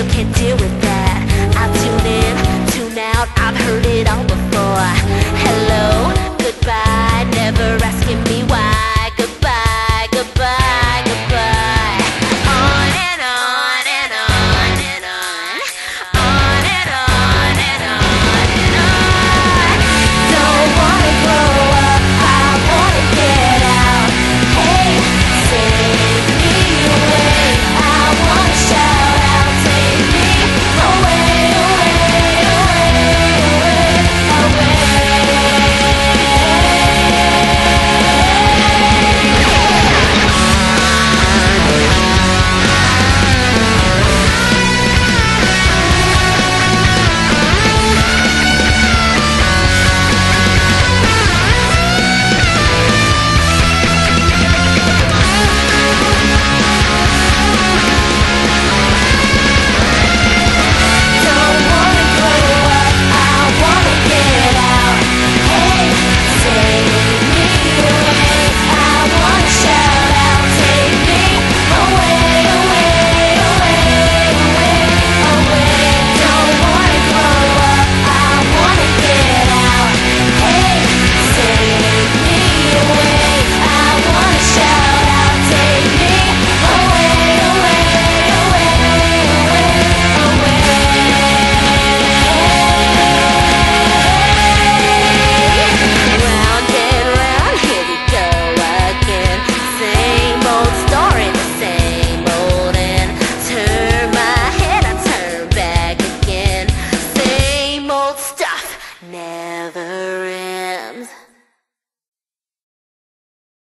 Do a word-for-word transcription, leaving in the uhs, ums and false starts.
you can't deal with that. I tune in, tune out, I've heard it all before. Hello, goodbye, never asking me why. Goodbye, goodbye, goodbye. On and on and on and on. On and on and on and on. Don't wanna grow up, I wanna get out. Hey, save me away. I wanna shout out, take me away, away, away, away, never